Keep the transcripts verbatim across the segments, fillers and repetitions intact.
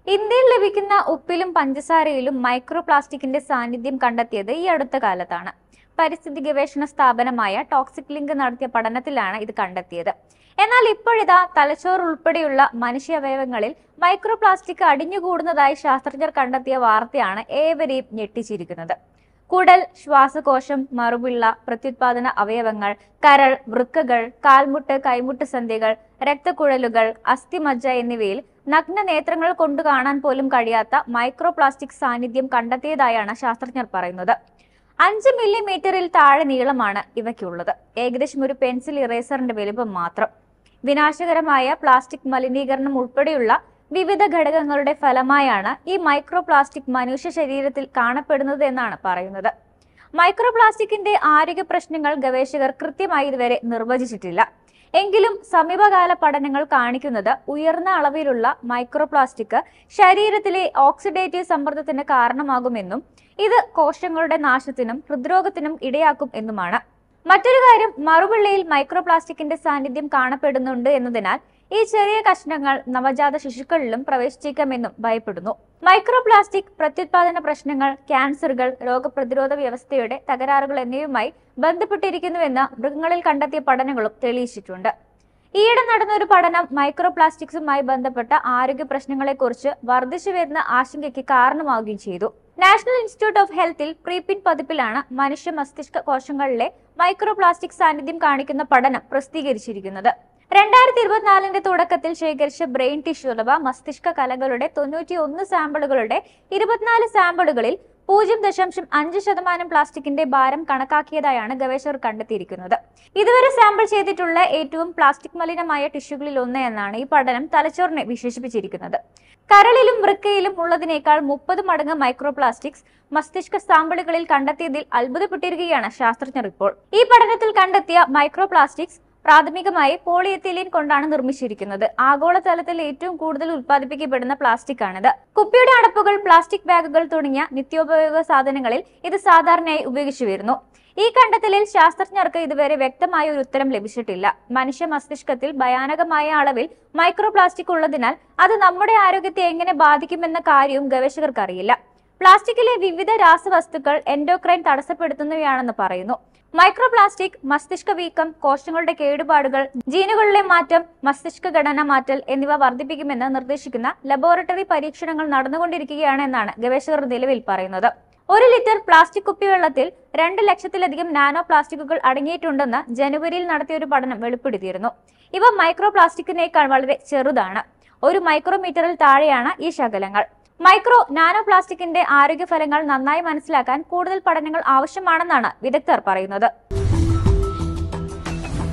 ഇന്ത്യയിൽ ലഭിക്കുന്ന ഉപ്പിലും പഞ്ചസാരയിലും മൈക്രോ പ്ലാസ്റ്റിക്കിന്റെ സാന്നിധ്യം കണ്ടെത്തിയത് ഈ അടുത്ത കാലത്താണ്. പരിസ്ഥിതി ഗവേഷണ സ്ഥാപനമായ ടോക്സിക് ലിങ്ക് നടത്തിയ പഠനത്തിലാണ് ഇത് കണ്ടെത്തിയത്. എന്നാൽ ഇപ്പോഴിതാ തലച്ചോറ് ഉൾപ്പെടെയുള്ള മനുഷ്യാവയവങ്ങളിൽ മൈക്രോ പ്ലാസ്റ്റിക് അടിഞ്ഞുകൂടുന്നതായി ശാസ്ത്രജ്ഞർ കണ്ടെത്തിയ വാർത്തയാണ് ഏവരെയും ഞെട്ടിച്ചിരിക്കുന്നത്. കുടൽ, ശ്വാസകോശം, മറുപിള്ള, പ്രത്യുത്പാദന അവയവങ്ങൾ, കരൾ, വൃക്കകൾ, കാൽമുട്ട്, കൈമുട്ട് സന്ധികൾ, രക്തക്കുഴലുകൾ, അസ്ഥിമജ്ജ എന്നിവയിൽ നഗ്ന നേത്രങ്ങൾ കൊണ്ട് കാണാൻ പോലും കഴിയാത്ത മൈക്രോ പ്ലാസ്റ്റിക് സാന്നിധ്യം കണ്ടെത്തിയതായാണ് ശാസ്ത്രജ്ഞർ പറയുന്നത്. അഞ്ച് മില്ലിമീറ്ററിൽ താഴെ നീളമാണ് ഇവയ്ക്കുള്ളത്. ഏകദേശം ഒരു പെൻസിൽ ഇറേസറിന്റെ വലുപ്പം മാത്രം. വിനാശകരമായ പ്ലാസ്റ്റിക് മലിനീകരണം ഉൾപ്പെടെയുള്ള വിവിധ ഘടകങ്ങളുടെ ഫലമായാണ് ഈ മൈക്രോ പ്ലാസ്റ്റിക് മനുഷ്യ ശരീരത്തിൽ കാണപ്പെടുന്നത് എന്നാണ് പറയുന്നത്. മൈക്രോ പ്ലാസ്റ്റിക്കിന്റെ ആരോഗ്യ പ്രശ്നങ്ങൾ ഗവേഷകർ കൃത്യമായി ഇതുവരെ നിർവചിച്ചിട്ടില്ല. എങ്കിലും സമീപകാല പഠനങ്ങൾ കാണിക്കുന്നത് ഉയർന്ന അളവിലുള്ള മൈക്രോ പ്ലാസ്റ്റിക് ശരീരത്തിലെ ഓക്സിഡേറ്റീവ് സമ്മർദ്ദത്തിന് കാരണമാകുമെന്നും ഇത് കോശങ്ങളുടെ നാശത്തിനും ഹൃദ്രോഗത്തിനും ഇടയാക്കും എന്നുമാണ്. മറ്റൊരു കാര്യം, മറുപിള്ളയിൽ മൈക്രോ പ്ലാസ്റ്റിക്കിന്റെ സാന്നിധ്യം കാണപ്പെടുന്നുണ്ട് എന്നതിനാൽ ഈ ചെറിയ കഷ്ണങ്ങൾ നവജാത ശിശുക്കളിലും പ്രവേശിച്ചേക്കാമെന്നും ഭയപ്പെടുന്നു. മൈക്രോ പ്ലാസ്റ്റിക് പ്രത്യുത്പാദന പ്രശ്നങ്ങൾ, ക്യാൻസറുകൾ, രോഗപ്രതിരോധ വ്യവസ്ഥയുടെ തകരാറുകൾ എന്നിവയുമായി ബന്ധപ്പെട്ടിരിക്കുന്നുവെന്ന് മൃഗങ്ങളിൽ കണ്ടെത്തിയ പഠനങ്ങളും തെളിയിച്ചിട്ടുണ്ട്. ഈയിടെ നടന്ന ഒരു പഠനം മൈക്രോ പ്ലാസ്റ്റിക്സുമായി ബന്ധപ്പെട്ട ആരോഗ്യ പ്രശ്നങ്ങളെക്കുറിച്ച് വർദ്ധിച്ചു വരുന്ന ആശങ്കയ്ക്ക് കാരണമാവുകയും ചെയ്തു. നാഷണൽ ഇൻസ്റ്റിറ്റ്യൂട്ട് ഓഫ് ഹെൽത്തിൽ പ്രീപിൻ പതിപ്പിലാണ് മനുഷ്യ മസ്തിഷ്ക കോശങ്ങളിലെ മൈക്രോ പ്ലാസ്റ്റിക് സാന്നിധ്യം കാണിക്കുന്ന പഠനം പ്രസിദ്ധീകരിച്ചിരിക്കുന്നത്. രണ്ടായിരത്തി ഇരുപത്തിനാലിന്റെ തുടക്കത്തിൽ ശേഖരിച്ച ബ്രെയിൻ ടിഷ്യൂ അഥവാ മസ്തിഷ്ക കലകളുടെ തൊണ്ണൂറ്റി ഒന്ന് സാമ്പിളുകളുടെ ഇരുപത്തിനാല് സാമ്പിളുകളിൽ പൂജ്യം ദശാംശം അഞ്ച് ശതമാനം പ്ലാസ്റ്റിക്കിന്റെ ഭാരം കണക്കാക്കിയതായാണ് ഗവേഷകർ കണ്ടെത്തിയിരിക്കുന്നത്. ഇതുവരെ സാമ്പിൾ ചെയ്തിട്ടുള്ള ഏറ്റവും പ്ലാസ്റ്റിക് മലിനമായ ടിഷ്യൂകളിൽ ഒന്ന് എന്നാണ് ഈ പഠനം തലച്ചോറിനെ വിശേഷിപ്പിച്ചിരിക്കുന്നത്. കരളിലും വൃക്കയിലും ഉള്ളതിനേക്കാൾ മുപ്പത് മടങ്ങ് മൈക്രോ പ്ലാസ്റ്റിക്സ് മസ്തിഷ്ക സാമ്പിളുകളിൽ കണ്ടെത്തിയതിൽ അത്ഭുതപ്പെട്ടിരിക്കുകയാണ് ശാസ്ത്രജ്ഞർ ഇപ്പോൾ. ഈ പഠനത്തിൽ കണ്ടെത്തിയ മൈക്രോ പ്ലാസ്റ്റിക്സ് പ്രാഥമികമായി പോളിയെത്തിലീൻ കൊണ്ടാണ് നിർമ്മിച്ചിരിക്കുന്നത്. ആഗോളതലത്തിൽ ഏറ്റവും കൂടുതൽ ഉത്പാദിപ്പിക്കപ്പെടുന്ന പ്ലാസ്റ്റിക് ആണിത്. കുപ്പിയുടെ അടപ്പുകൾ, പ്ലാസ്റ്റിക് ബാഗുകൾ തുടങ്ങിയ നിത്യോപയോഗ സാധനങ്ങളിൽ ഇത് സാധാരണയായി ഉപയോഗിച്ചു വരുന്നു. ഈ കണ്ടെത്തലിൽ ശാസ്ത്രജ്ഞർക്ക് ഇതുവരെ വ്യക്തമായ ഒരു ഉത്തരം ലഭിച്ചിട്ടില്ല. മനുഷ്യ മസ്തിഷ്കത്തിൽ ഭയാനകമായ അളവിൽ മൈക്രോ പ്ലാസ്റ്റിക് ഉള്ളതിനാൽ അത് നമ്മുടെ ആരോഗ്യത്തെ എങ്ങനെ ബാധിക്കുമെന്ന കാര്യവും ഗവേഷകർക്ക് അറിയില്ല. പ്ലാസ്റ്റിക്കിലെ വിവിധ രാസവസ്തുക്കൾ എൻഡോക്രൈൻ തടസ്സപ്പെടുത്തുന്നവയാണെന്ന് പറയുന്നു. മൈക്രോ പ്ലാസ്റ്റിക് മസ്തിഷ്ക വീക്കം, കോശങ്ങളുടെ കേടുപാടുകൾ, ജീനുകളിലെ മാറ്റം, മസ്തിഷ്ക ഘടന മാറ്റൽ എന്നിവ വർദ്ധിപ്പിക്കുമെന്ന് നിർദ്ദേശിക്കുന്ന ലബോറട്ടറി പരീക്ഷണങ്ങൾ നടന്നുകൊണ്ടിരിക്കുകയാണ് എന്നാണ് ഗവേഷകർ നിലവിൽ പറയുന്നത്. ഒരു ലിറ്റർ പ്ലാസ്റ്റിക് കുപ്പിവെള്ളത്തിൽ രണ്ട് ലക്ഷത്തിലധികം നാനോ പ്ലാസ്റ്റിക്കുകൾ അടങ്ങിയിട്ടുണ്ടെന്ന് ജനുവരിയിൽ നടത്തിയ ഒരു പഠനം വെളിപ്പെടുത്തിയിരുന്നു. ഇവ മൈക്രോ പ്ലാസ്റ്റിക്കിനേക്കാൾ വളരെ ചെറുതാണ്. ഒരു മൈക്രോമീറ്ററിൽ താഴെയാണ് ഈ ശകലങ്ങൾ. മൈക്രോ നാനോ പ്ലാസ്റ്റിക്കിന്റെ ആരോഗ്യ ഫലങ്ങൾ നന്നായി മനസ്സിലാക്കാൻ കൂടുതൽ പഠനങ്ങൾ ആവശ്യമാണെന്നാണ് വിദഗ്ധർ പറയുന്നത്.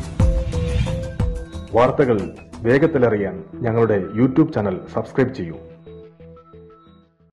വാർത്തകൾ വേഗത്തിലറിയാൻ ഞങ്ങളുടെ യൂട്യൂബ് ചാനൽ സബ്സ്ക്രൈബ് ചെയ്യൂ.